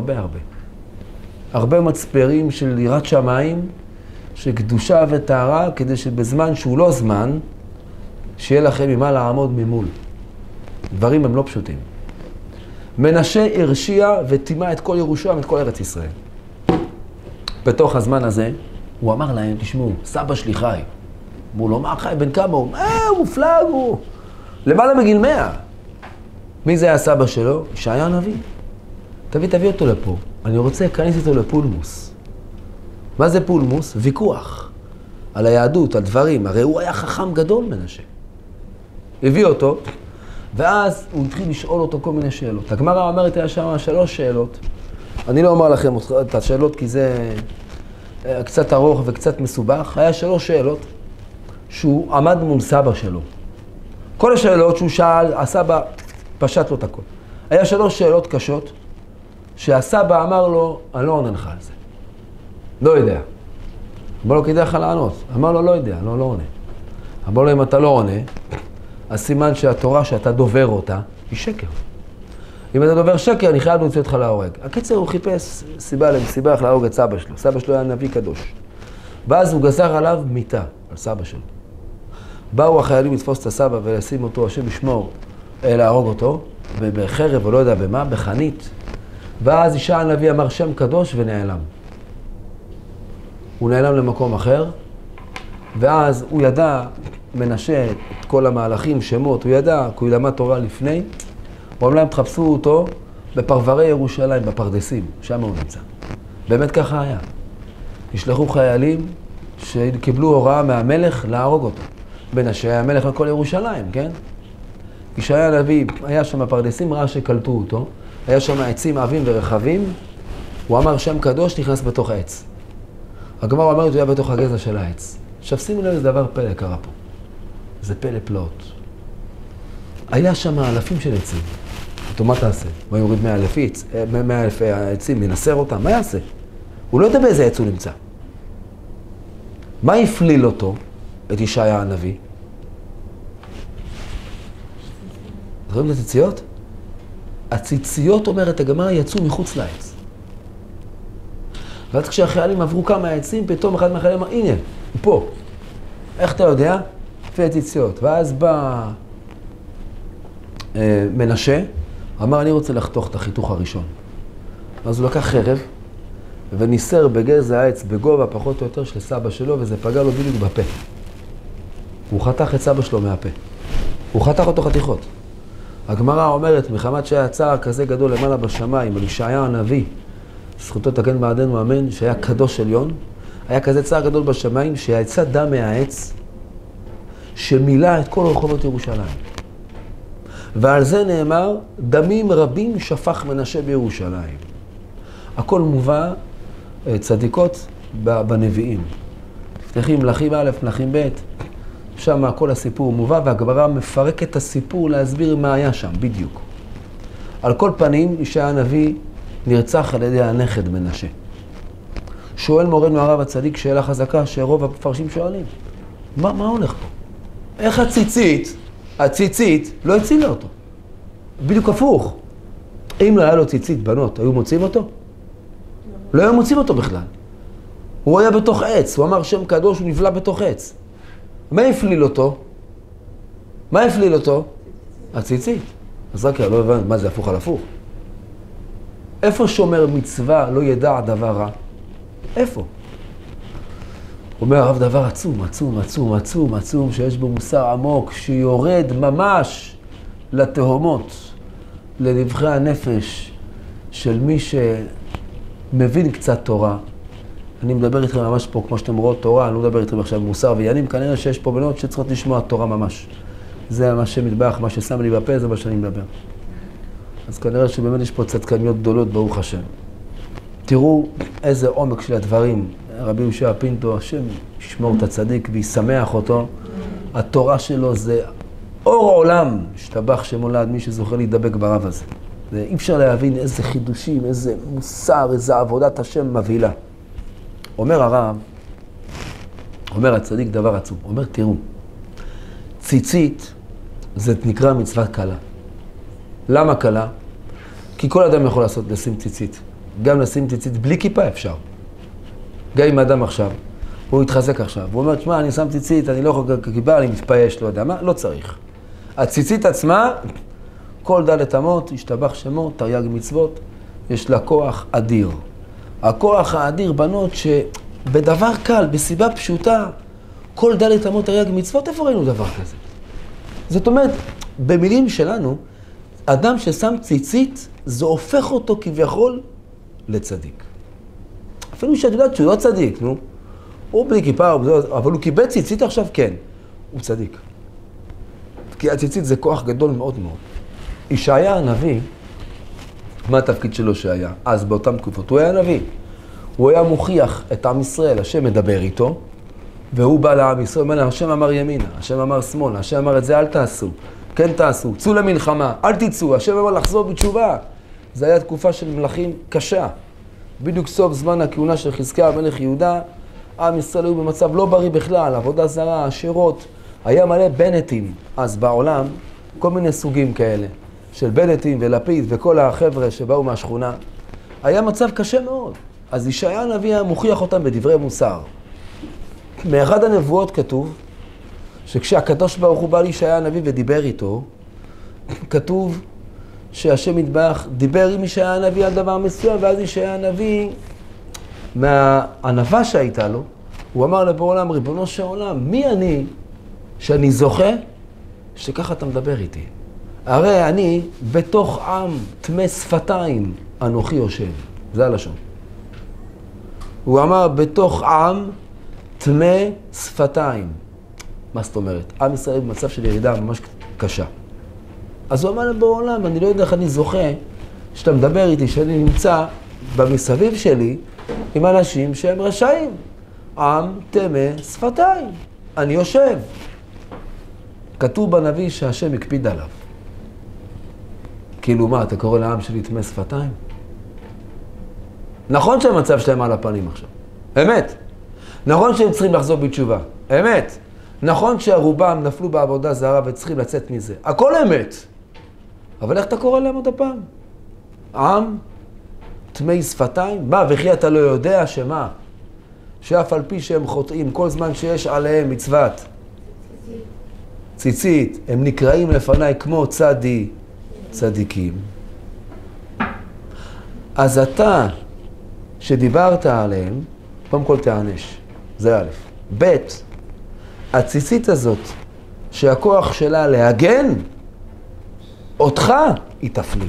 הרבה מצברים של יראת שמיים, של קדושה וטהרה, כדי שבזמן שהוא לא זמן, שיהיה לכם ממה לעמוד ממול. דברים הם לא פשוטים. מנשה הרשיע וטימא את כל ירושלים, את כל ארץ ישראל. בתוך הזמן הזה, הוא אמר להם, תשמעו, סבא שלי חי. אמרו לו, מה חי? בן כמה הוא? הוא מופלג, הוא למעלה מגיל 100. מי זה היה סבא שלו? ישעיה הנביא. תביא אותו לפה. אני רוצה להיכנס איתו לפולמוס. מה זה פולמוס? ויכוח. על היהדות, על דברים. הרי הוא היה חכם גדול, מנשה. הביא אותו, ואז הוא התחיל לשאול אותו כל מיני שאלות. הגמרא אומרת, היה שם 3 שאלות. אני לא אומר לכם את השאלות, כי זה קצת ארוך וקצת מסובך. היה 3 שאלות שהוא עמד מול סבא שלו. כל השאלות שהוא שאל, הסבא פשט לו את הכל. היה 3 שאלות קשות, שהסבא אמר לו, אני לא עונה לך על זה. לא יודע. אמר לו, כדאי לך לענות. אמר לו, לא יודע, לא עונה. אמר לו, אם אתה לא עונה, אז סימן שהתורה שאתה דובר אותה, היא שקר. אם אתה דובר שקר, אני חייב להוציא אותך להורג. הקיצר הוא חיפש סיבה איך להורג את סבא שלו. סבא שלו היה נביא קדוש. ואז הוא גזר עליו מיתה, על סבא שלו. באו החיילים לתפוס את הסבא ולשים אותו, השם ישמור, להרוג אותו, בחרב או לא יודע במה, בחנית. ואז ישעיה הנביא אמר שם קדוש ונעלם. הוא נעלם למקום אחר, ואז הוא ידע, מנשה את כל המהלכים, שמות, הוא ידע, כי הוא למד תורה לפני, הוא אמר להם, תחפשו אותו בפרברי ירושלים, בפרדסים, שם הוא נמצא. באמת ככה היה. נשלחו חיילים שקיבלו הוראה מהמלך להרוג אותו. מנשה היה המלך לכל ירושלים, כן? ישעיה הנביא היה שם בפרדסים, ראה שקלטו אותו, היה שם עצים עבים ורחבים, הוא אמר שם קדוש, נכנס בתוך העץ. הגמרא אומרת, הוא היה בתוך הגזע של העץ. עכשיו שימו לב, זה דבר פלא קרה פה. זה פלא פלאות. היה שם אלפים של עצים. אותו מה תעשה? הוא יוריד 100,000 עצים, ינסר אותם, מה יעשה? הוא לא יודע באיזה עץ הוא נמצא. מה הפליל אותו, את ישעיה הנביא? רואים את הציציות? הציציות, אומרת הגמרא, יצאו מחוץ לעץ. ואז כשהחיילים עברו כמה עצים, פתאום אחד מהחיילים אמר, הנה, הוא פה. איך אתה יודע? לפי הציציות. ואז בא מנשה, אמר, אני רוצה לחתוך את החיתוך הראשון. אז הוא לקח חרב, וניסר בגזע העץ בגובה פחות או יותר של סבא שלו, וזה פגע לו בדיוק בפה. הוא חתך את סבא שלו מהפה. הוא חתך אותו חתיכות. הגמרא אומרת, מחמת שהיה צער כזה גדול למעלה בשמיים, על ישעיה הנביא, זכותו תגן בעדנו אמן, שהיה קדוש עליון, היה כזה צער גדול בשמיים, שיצא דם מהעץ, שמילא את כל רחובות ירושלים. ועל זה נאמר, דמים רבים שפך מנשה בירושלים. הכל מובא צדיקות בנביאים. תפתחים מלכים א', מלכים ב', שם כל הסיפור מובא, והגמרא מפרק את הסיפור להסביר מה היה שם, בדיוק. על כל פנים, ישעיה הנביא נרצח על ידי הנכד מנשה. שואל מורנו הרב הצדיק שאלה חזקה שרוב המפרשים שואלים. מה הולך פה? איך הציצית לא הצילה אותו? בדיוק הפוך. אם לא היה לו ציצית בנות, היו מוצאים אותו? לא היו מוצאים אותו בכלל. הוא היה בתוך עץ, הוא אמר שם קדוש, הוא נבלע בתוך עץ. מה הפליל אותו? הציצית. אז רק לא הבנת, מה זה הפוך על הפוך? איפה שומר מצווה לא ידע דבר רע? איפה? אומר הרב דבר עצום, שיש בו מוסר עמוק, שיורד ממש לתהומות, לנבחי הנפש של מי שמבין קצת תורה. אני מדבר איתכם ממש פה, כמו שאתם רואות תורה, אני לא מדבר איתכם עכשיו מוסר ועניינים, כנראה שיש פה בנות שצריכות לשמוע תורה ממש. זה מה שמטבח, מה ששם לי בפה, זה מה שאני מדבר. אז כנראה שבאמת יש פה צדקניות גדולות, ברוך השם. תראו איזה עומק של הדברים. רבי יהושע פינטו, השם ישמור את הצדיק וישמח אותו. התורה שלו זה אור עולם, השתבח שמולד, מי שזוכה להידבק ברב הזה. אי אפשר להבין איזה חידושים, איזה מוסר, איזה עבודת השם מבהילה. אומר הרב, אומר הצדיק דבר עצום, אומר תראו, ציצית זה נקרא מצוות קלה. למה קלה? כי כל אדם יכול לשים ציצית. גם לשים ציצית בלי כיפה אפשר. גם אם אדם עכשיו, הוא יתחזק עכשיו, הוא אומר, תשמע, אני שם ציצית, אני לא יכול כיפה, אני מתפייש, לא יודע מה, לא צריך. הציצית עצמה, כל דלת אמות, השתבח שמו, תרי"ג מצוות, יש לה כוח אדיר. הכוח האדיר בנות שבדבר קל, בסיבה פשוטה, כל דלת אמות תרי"ג מצוות, איפה ראינו דבר כזה? זאת אומרת, במילים שלנו, אדם ששם ציצית, זה הופך אותו כביכול לצדיק. אפילו שאת יודעת שהוא לא צדיק, נו. הוא בלי כיפה, אבל הוא קיבל ציצית עכשיו, כן. הוא צדיק. כי הציצית זה כוח גדול מאוד מאוד. ישעיה הנביא, מה התפקיד שלו שהיה? אז באותן תקופות, הוא היה נביא. הוא היה מוכיח את עם ישראל, השם מדבר איתו, והוא בא לעם ישראל, אומר לה, השם אמר ימינה, השם אמר שמאלה, השם אמר את זה אל תעשו, כן תעשו, צאו למלחמה, אל תצאו, השם אמר לחזור בתשובה. זה היה תקופה של מלכים קשה. בדיוק סוף זמן הכהונה של חזקיה המלך יהודה, עם ישראל היו במצב לא בריא בכלל, עבודה זרה, עשירות, היה מלא בנטים. אז בעולם, כל מיני סוגים כאלה, של בנטים ולפיד וכל החבר'ה שבאו מהשכונה, היה מצב קשה מאוד. אז ישעיה הנביא מוכיח אותם בדברי מוסר. מאחד הנבואות כתוב, שכשהקדוש ברוך הוא בא לישעיה הנביא ודיבר איתו, כתוב שהשם יתברך דיבר עם ישעיה הנביא על דבר מסוים, ואז ישעיה הנביא, מהענווה שהייתה לו, הוא אמר לבורא עולם, ריבונו של עולם, מי אני שאני זוכה שככה אתה מדבר איתי? הרי אני בתוך עם תמי שפתיים אנוכי יושב. זה הלשון. הוא אמר בתוך עם תמי שפתיים. מה זאת אומרת? עם ישראל במצב של ירידה ממש קשה. אז הוא אמר לבורא עולם, אני לא יודע איך אני זוכה שאתה מדבר איתי, שאני נמצא במסביב שלי עם אנשים שהם רשעים. עם תמי שפתיים. אני יושב. כתוב בנביא שהשם הקפיד עליו. כאילו מה, אתה קורא לעם שלי תמי שפתיים? נכון שהמצב שלהם על הפנים עכשיו. אמת. נכון שהם צריכים לחזור בתשובה. אמת. נכון שהרובם נפלו בעבודה זרה וצריכים לצאת מזה. הכל אמת. אבל איך אתה קורא להם עוד הפעם? עם תמי שפתיים? מה, וכי אתה לא יודע שמה? שאף על פי שהם חוטאים, כל זמן שיש עליהם מצוות ציצית, הם נקראים לפניי כמו צדיקים. אז אתה שדיברת עליהם, קודם כל תענש. זה א'. ב', הציצית הזאת, שהכוח שלה להגן, אותך היא תפליל.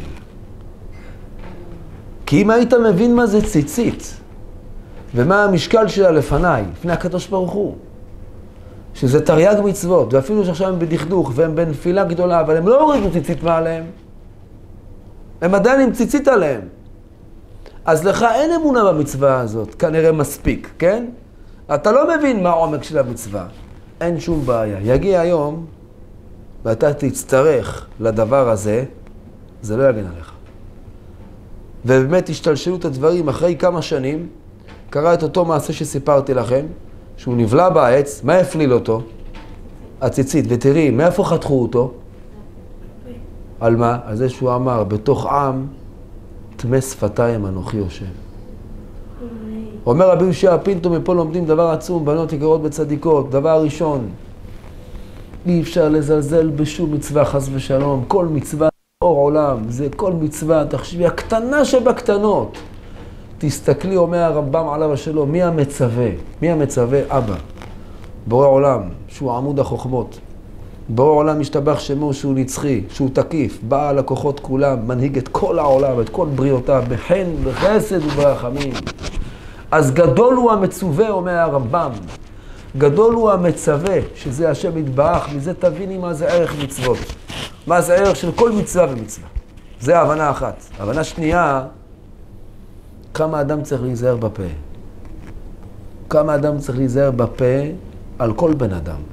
כי אם היית מבין מה זה ציצית, ומה המשקל שלה לפניי, לפני הקדוש ברוך הוא, שזה תרי"ג מצוות, ואפילו שעכשיו הם בדכדוך והם בנפילה גדולה, אבל הם לא הורידו ציצית מעליהם. הם עדיין עם ציצית עליהם. אז לך אין אמונה במצווה הזאת, כנראה מספיק, כן? אתה לא מבין מה העומק של המצווה. אין שום בעיה. יגיע היום, ואתה תצטרך לדבר הזה, זה לא יגן עליך. ובאמת השתלשלו את הדברים אחרי כמה שנים, קרה את אותו מעשה שסיפרתי לכם, שהוא נבלע בעץ, מה הפליל אותו? הציצית, ותראי, מאיפה חתכו אותו? על מה? על זה שהוא אמר, בתוך עם, תמי שפתיים אנוכי יושב. אומר רבי יהושע פינטו, מפה לומדים דבר עצום, בנות יקרות בצדיקות. דבר ראשון, אי אפשר לזלזל בשום מצווה חס ושלום. כל מצווה אור עולם, זה כל מצווה, תחשבי, הקטנה שבקטנות. תסתכלי, אומר הרמב"ם עליו השלום, מי המצווה? מי המצווה? אבא. בורא עולם, שהוא עמוד החוכמות. בורא עולם משתבח שמו שהוא נצחי, שהוא תקיף, בעל הכוחות כולם, מנהיג את כל העולם, את כל בריאותיו, בחן, בחסד וברחמים. אז גדול הוא המצווה, אומר הרמב"ם. גדול הוא המצווה, שזה השם יתברך, מזה תביני מה זה ערך מצוות. מה זה ערך של כל מצווה ומצווה. זה ההבנה אחת. ההבנה שנייה, כמה אדם צריך להיזהר בפה. כמה אדם צריך להיזהר בפה על כל בן אדם.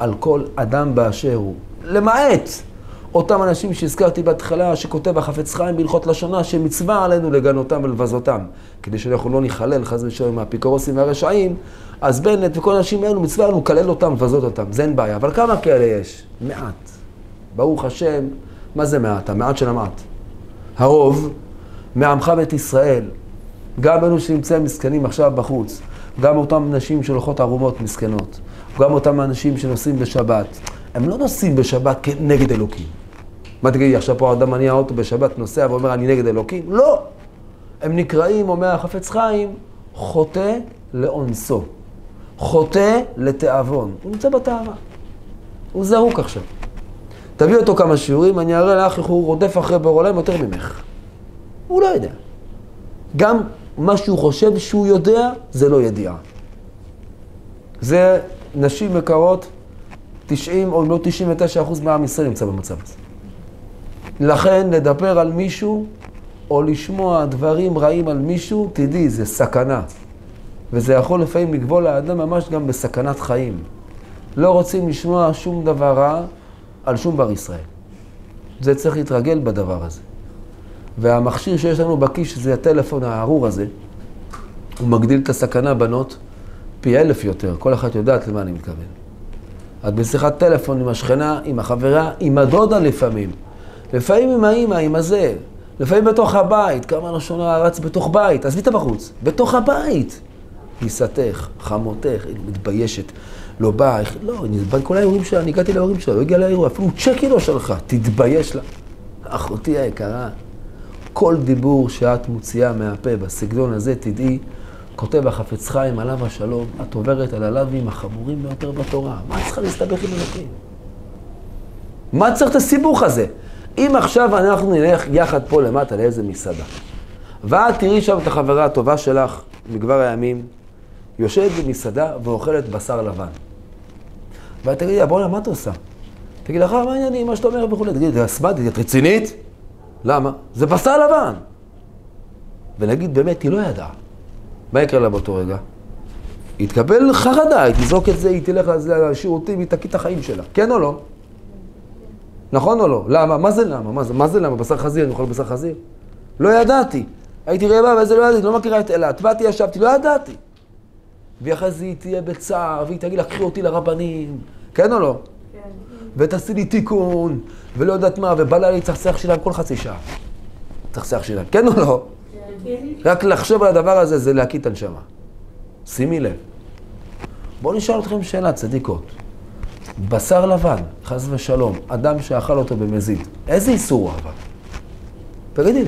על כל אדם באשר הוא. למעט אותם אנשים שהזכרתי בהתחלה, שכותב החפץ חיים בהלכות לשונה, שמצווה עלינו לגנותם ולבזותם. כדי שאנחנו לא ניחלל חס ושלום מהאפיקורוסים והרשעים, אז בנט וכל האנשים האלו מצווה עלינו לקלל אותם ולבזות אותם. זה אין בעיה. אבל כמה כאלה יש? מעט. ברוך השם, מה זה מעט? המעט של המעט. הרוב, מעמך בית ישראל, גם אלו שנמצאים מסכנים עכשיו בחוץ, גם אותם נשים שהולכות ערומות מסכנות, גם אותם אנשים שנוסעים בשבת, הם לא נוסעים בשבת נגד אלוקים. מה תגידי, עכשיו פה האדם מניע אוטו בשבת נוסע ואומר אני נגד אלוקים? לא! הם נקראים, אומר החפץ חיים, חוטא לאונסו. חוטא לתאבון. הוא נמצא בתאווה. הוא זרוק עכשיו. תביא אותו כמה שיעורים, אני אראה לך איך הוא רודף אחרי בור עולם יותר ממך. הוא לא יודע. גם מה שהוא חושב שהוא יודע, זה לא ידיעה. זה נשים מקרות, 90 או לא 99% מהעם ישראל נמצא במצב הזה. לכן לדבר על מישהו, או לשמוע דברים רעים על מישהו, תדעי, זה סכנה. וזה יכול לפעמים לגבול לאדם ממש גם בסכנת חיים. לא רוצים לשמוע שום דבר רע על שום בר ישראל. זה צריך להתרגל בדבר הזה. והמכשיר שיש לנו בכיס, שזה הטלפון הארור הזה, הוא מגדיל את הסכנה בנות פי 1000 יותר. כל אחת יודעת למה אני מתכוון. את בשיחת טלפון עם השכנה, עם החברה, עם הדודה לפעמים. לפעמים עם האמא, עם הזה. לפעמים בתוך הבית. כמה לשונה רץ בתוך בית. עזבי את בחוץ. בתוך הבית. גיסתך, חמותך, היא מתביישת. לא באה, לא, אני בא כל האירועים שלה, אני הגעתי לאירועים שלה, לא הגיע לאירוע, אפילו צ'קי לא שלך, תתבייש לה. אחותי היקרה, כל דיבור שאת מוציאה מהפה בסגנון הזה, תדעי, כותב החפץ חיים עליו השלום, את עוברת על הלווים החמורים ביותר בתורה. מה צריכה להסתבך עם אלוקים? מה צריך את הסיבוך הזה? אם עכשיו אנחנו נלך יחד פה למטה לאיזה מסעדה, ואת תראי שם את החברה הטובה שלך מגבר הימים, יושבת במסעדה ואוכלת בשר לבן. ואת תגידי, בוא'נה, מה את עושה? תגיד לך, מה העניינים, מה שאתה אומר וכו'. תגיד, אסמדית, את רצינית? למה? זה בשר לבן. ונגיד, באמת, היא לא ידעה. מה יקרה לה באותו רגע? היא תקבל חרדה, היא תזרוק את זה, היא תלך לשירותים, היא תקיא את החיים שלה. כן או לא? נכון או לא? למה? מה זה למה? מה זה למה? בשר חזיר, אני אוכל בשר חזיר? לא ידעתי. הייתי רעבה וזה לא ידעתי, לא מכירה את אילת. באתי, ישבתי, לא ידעתי. ואחרי זה היא תהיה בצער, והיא תגיד לה, קחי אותי לרבנים. כן או לא? כן. ותעשי לי תיקון, ולא יודעת מה, ובא לי צחצח שלהם כל חצי שעה. צחצח שלהם. כן או לא? כן. רק לחשוב על הדבר הזה, זה להקיא את הנשמה. שימי לב. בואו נשאל אתכם שאלה, צדיקות. בשר לבן, חס ושלום, אדם שאכל אותו במזיד, איזה איסור הוא עבר? תגידי לי.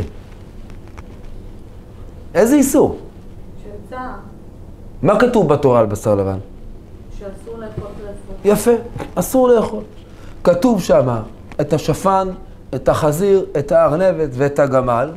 איזה איסור? שצע. מה כתוב בתורה על בשר לבן? שאסור לאכול טרפות. יפה, אסור לאכול. כתוב שם את השפן, את החזיר, את הארנבת ואת הגמל.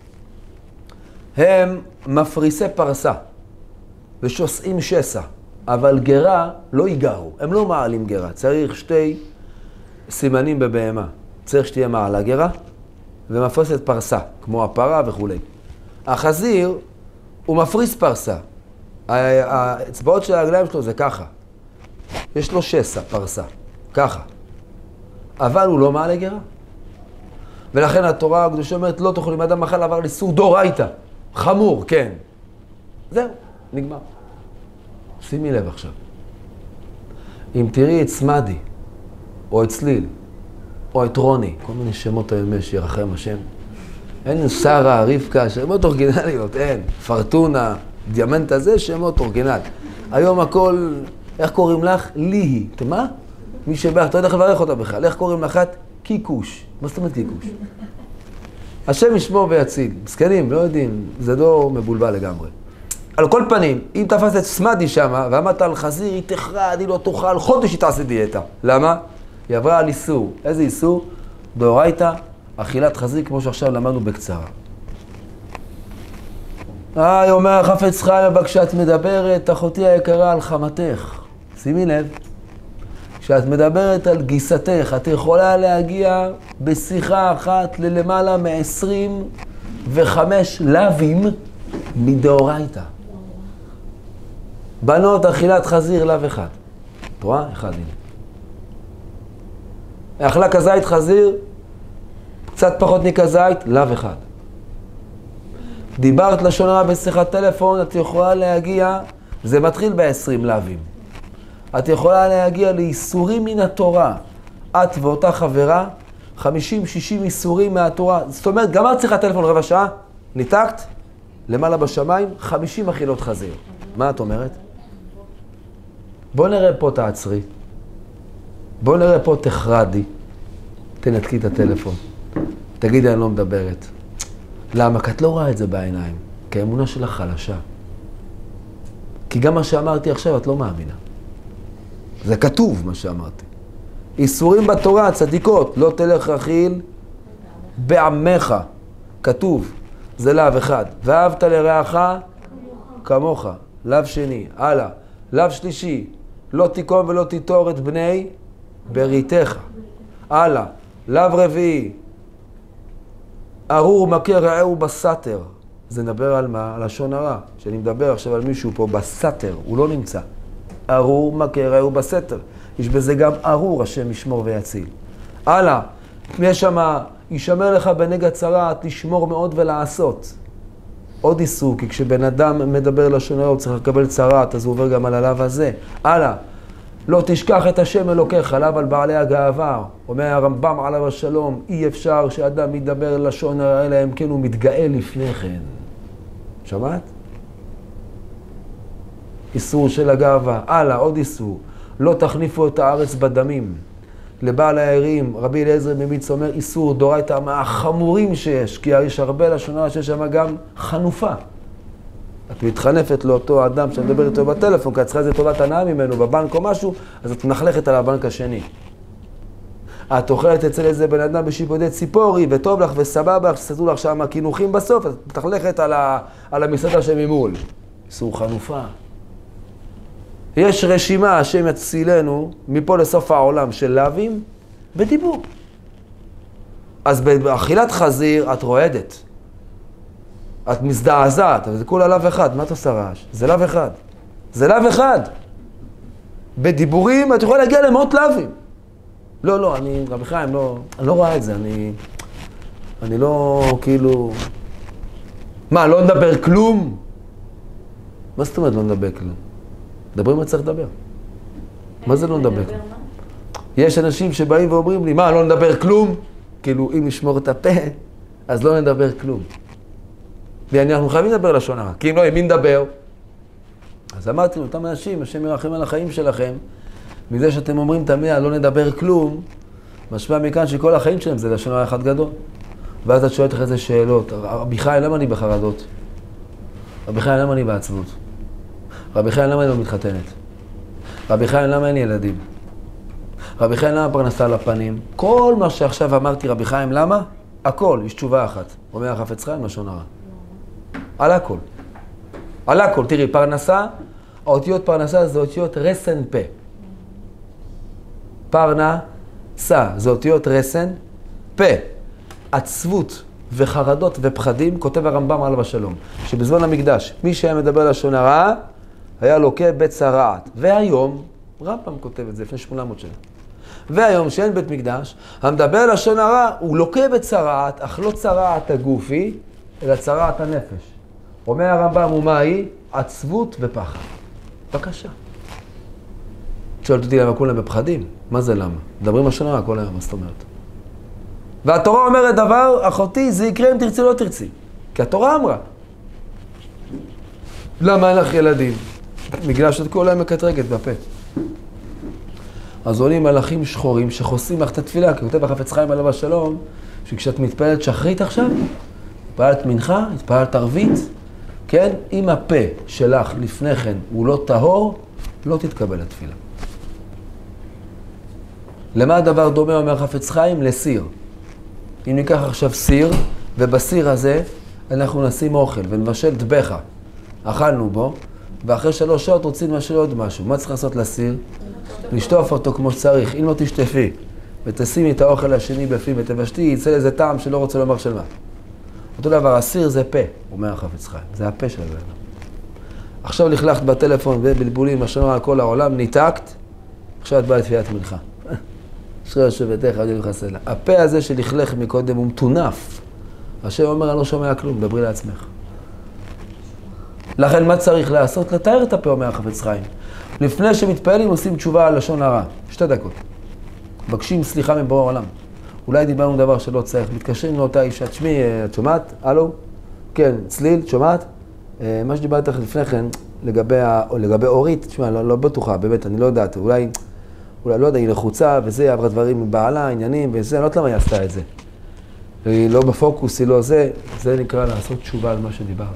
הם מפריסי פרסה ושוסעים שסע, אבל גרה לא ייגרו, הם לא מעלים גרה. צריך שתי סימנים בבהמה. צריך שתהיה מעלה גרה ומפרסת פרסה, כמו הפרה וכו'. החזיר הוא מפריס פרסה. האצבעות של הרגליים שלו זה ככה. יש לו שסע, פרסה. ככה. אבל הוא לא מעלה גרה. ולכן התורה הקדושה אומרת, לא תאכלו אם אדם אכל עבר לאיסור דאורייתא. חמור, כן. זהו, נגמר. שימי לב עכשיו. אם תראי את סמדי, או את צליל, או את רוני, כל מיני שמות היום יש, ירחם השם. אין שרה, רבקה, שמות אורגינליות, אין. פרטונה, דיאמנט הזה, שמות אורגינל. היום הכל, איך קוראים לך? ליהי. אתה מה? מי שבא, אתה יודע איך לברך אותה בכלל. איך קוראים לך? קיקוש. מה זאת אומרת קיקוש? השם ישמור ויציל. מסכנים, לא יודעים, זה לא מבולבל לגמרי. על כל פנים, אם תפס את סמדי שמה, ואמרת על חזיר, היא תחרד, היא לא תאכל, חודש היא תעשה דיאטה. למה? היא עברה על איסור. איזה איסור? דאורייתא, אכילת חזיר, כמו שעכשיו למדנו בקצרה. אומר החפץ חיים, אבל כשאת מדברת, אחותי היקרה, על חמתך. שימי לב, כשאת מדברת על גיסתך, את יכולה להגיע בשיחה אחת ללמעלה מ-25 לווים מדאורייתא. בנות, אכילת חזיר, לב אחד. את רואה? אחד, הנה. אכלה כזית חזיר, קצת פחות מכזית, לאו אחד. דיברת לשון הרע בשיחת טלפון, את יכולה להגיע, זה מתחיל ב-20 לאווים. את יכולה להגיע לאיסורים מן התורה. את ואותה חברה, 50-60 איסורים מהתורה. זאת אומרת, גמרת שיחת טלפון רבע שעה, ניתקת, למעלה בשמיים, 50 אכילות חזיר. מה את אומרת? בוא נראה פה תעצרי. בוא נראה פה תחרדי. תנתקי את הטלפון. תגידי, אני לא מדברת. למה? כי את לא רואה את זה בעיניים. כי האמונה שלך חלשה. כי גם מה שאמרתי עכשיו את לא מאמינה. זה כתוב מה שאמרתי. איסורים בתורה, צדיקות, לא תלך רכיל בעמך. כתוב, זה לאו אחד. ואהבת לרעך כמוך. לאו שני. הלאה. לאו שלישי. לא תיקום ולא תיטור את בני בריתך. הלאה. לאו רביעי. ארור מכה רעהו בסתר. זה נדבר על מה? על לשון הרע. שאני מדבר עכשיו על מישהו פה בסתר, הוא לא נמצא. ארור מכה רעהו בסתר. יש בזה גם ארור, השם ישמור ויציל. הלאה. יש שמה, ישמר לך בנגע צרעת, לשמור מאוד ולעשות. עוד איסור, כי כשבן אדם מדבר לשון הרע, הוא צריך לקבל צרעת, אז הוא עובר גם על הלאו הזה. הלאה. לא תשכח את השם אלוקיך, לאו על בעלי הגאווה. אומר הרמב"ם עליו השלום, אי אפשר שאדם ידבר לשון הרע, אלא אם כן הוא מתגאה לפני כן. שמעת? איסור של הגאווה. הלאה, עוד איסור. לא תחניפו את הארץ בדמים. לבעל הערים, רבי אליעזר ממיץ אומר, איסור דאורייתא מהחמורים שיש, כי יש הרבה לשון הרע שיש שם גם חנופה. את מתחנפת לאותו אדם שמדבר איתו בטלפון, כי את צריכה איזה טובת הנאה ממנו בבנק או משהו, אז את מנחלכת על הבנק השני. את אוכלת אצל איזה בן אדם בשיפודי ציפורי, וטוב לך וסבבה, שסתו לך שם כינוכים בסוף, את מתחלכת על המסעדה שממול. איסור חנופה. יש רשימה, השם יצילנו, מפה לסוף העולם של לאווים, בדיבור. אז באכילת חזיר את רועדת. את מזדעזעת, אבל זה כולה לאו אחד. מה את עושה רעש? זה לאו אחד. זה לאו אחד. בדיבורים את יכולה להגיע למאות לאווים. לא, אני, רבי חיים, אני לא רואה את זה. אני לא, כאילו... מה, לא נדבר כלום? מה זאת אומרת לא נדבר כלום? דברים מה צריך לדבר. מה זה לא נדבר כלום? יש אנשים שבאים ואומרים לי, מה, לא נדבר כלום? כאילו, אם נשמור את הפה, אז לא נדבר כלום. ואנחנו חייבים לדבר לשון הרע, כי אם לא, עם מי נדבר? אז אמרתי לאותם אנשים, השם ירחם על החיים שלכם, מזה שאתם אומרים תמיד, לא נדבר כלום, משמע מכאן שכל החיים שלהם זה לשון הרע אחד גדול. ואז את שואלת לך איזה שאלות, רבי חיים, למה אני בחרדות? רבי חיים, למה אני בעצבות? רבי חיים, למה אני לא מתחתנת? רבי חיים, למה אין לי ילדים? רבי חיים, למה פרנסה על הפנים? כל מה שעכשיו אמרתי, רבי חיים, למה? הכל, יש תשובה אחת. אומר החפץ חיים, לשון הרע. על הכל. על הכל. תראי, פרנסה, האותיות פרנסה זה אותיות רסן פה. פרנסה זה אותיות רסן פה. עצבות וחרדות ופחדים, כותב הרמב"ם עליו השלום, שבזמן המקדש, מי שהיה מדבר לשון הרע, היה לוקה בצרעת. והיום, רמב"ם כותב את זה לפני 800 שנה. והיום שאין בית מקדש, המדבר לשון הרע, הוא לוקה בצרעת, אך לא צרעת הגופי, אלא צרעת הנפש. אומר הרמב"ם, ומה היא? עצבות ופחד. בבקשה. שואלת אותי למה כולם בפחדים? מה זה למה? מדברים לשון הרע כל היום, מה זאת אומרת? והתורה אומרת דבר, אחותי, זה יקרה אם תרצי לא תרצי. כי התורה אמרה. למה אין לך ילדים? בגלל שאת כל היום מקטרגת בפה. אז עולים מלאכים שחורים שחוסים לך את התפילה, כי כותב החפץ חיים עליו השלום, שכשאת מתפללת שחרית עכשיו, התפללת מנחה, התפללת ערבית, כן? אם הפה שלך לפני כן הוא לא טהור, לא תתקבל התפילה. למה הדבר דומה, אומר חפץ חיים? לסיר. אם ניקח עכשיו סיר, ובסיר הזה אנחנו נשים אוכל ונבשל דבחה. אכלנו בו, ואחרי 3 שעות רוצים לבשל עוד משהו. מה צריך לעשות לסיר? לשטוף אותו כמו שצריך. אם לא תשטפי ותשימי את האוכל השני בפנים ותבשתי, יצא לזה טעם שלא רוצה לומר של מה. אותו דבר, הסיר זה פה, אומר החפץ חיים. זה הפה של הבן. עכשיו לכלכת בטלפון ובלבולים, לשון על כל העולם, ניתקת, עכשיו את באה לתפילת מנחה. אשרי יושבתך, עד ימך סלע. הפה הזה שלכלך מקודם הוא מטונף. השם אומר, אני לא שומע כלום, דברי לעצמך. לכן מה צריך לעשות? לתאר את הפה, אומר החפץ חיים. לפני שמתפעלים עושים תשובה על לשון הרע. 2 דקות. מבקשים סליחה מבורא העולם. אולי דיברנו דבר שלא צריך. מתקשרים לאותה אישה, תשמעי, את שומעת? הלו? כן, צליל, שומעת? מה שדיברתי לך לפני כן, לגבי אורית, תשמע, לא בטוחה, באמת, אני לא יודעת. אולי לא יודע, היא לחוצה וזה, עברה דברים מבעלה, עניינים וזה, אני לא יודעת למה היא עשתה את זה. היא לא בפוקוס, היא לא זה. זה נקרא לעשות תשובה על מה שדיברת.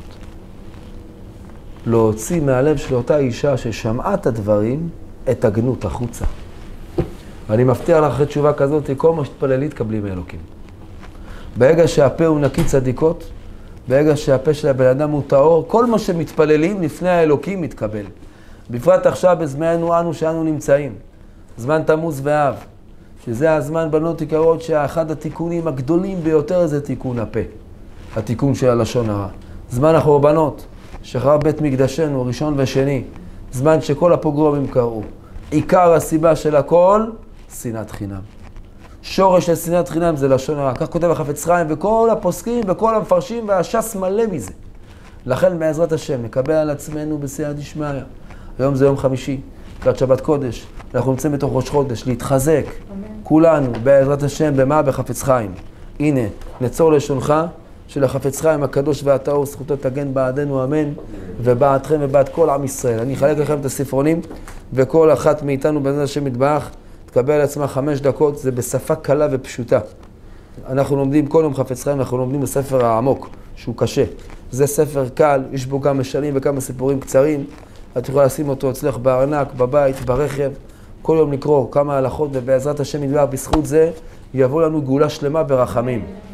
להוציא מהלב של אותה אישה ששמעה את הדברים, את הגנות החוצה. ואני מבטיח לך אחרי תשובה כזאת, כל מה שתפללי תקבלי מאלוקים. ברגע שהפה הוא נקי צדיקות, ברגע שהפה של הבן אדם הוא טהור, כל מה שמתפללים לפני האלוקים מתקבל. בפרט עכשיו בזמננו אנו שאנו נמצאים. זמן תמוז ואב, שזה הזמן בנות יקרות שאחד התיקונים הגדולים ביותר זה תיקון הפה. התיקון של הלשון הרע. זמן החורבנות, שחרב בית מקדשנו, ראשון ושני. זמן שכל הפוגרומים קראו. עיקר הסיבה של הכל, שנאת חינם. שורש של שנאת חינם זה לשון הרע. כך כותב החפץ חיים, וכל הפוסקים וכל המפרשים והש"ס מלא מזה. לכן בעזרת השם נקבל על עצמנו בסייעתא דשמיא. היום זה יום חמישי, לקראת שבת קודש. אנחנו נמצאים בתוך ראש חודש, להתחזק. כולנו בעזרת השם במה? בחפץ חיים. הנה, נצור לשונך של החפץ חיים הקדוש והטהור, זכותו תגן בעדנו אמן, ובעדכם ובעד כל עם ישראל. אני אחלק לכם את הספרונים, וכל אחת מאיתנו בעזרת השם יתברך תקבל על עצמה 5 דקות, זה בשפה קלה ופשוטה. אנחנו לומדים כל יום חפץ חיים, אנחנו לומדים בספר העמוק, שהוא קשה. זה ספר קל, יש בו גם משלים וכמה סיפורים קצרים. את יכולה לשים אותו אצלך בארנק, בבית, ברכב, כל יום לקרוא כמה הלכות, ובעזרת השם יתברך בזכות זה יבוא לנו גאולה שלמה ברחמים.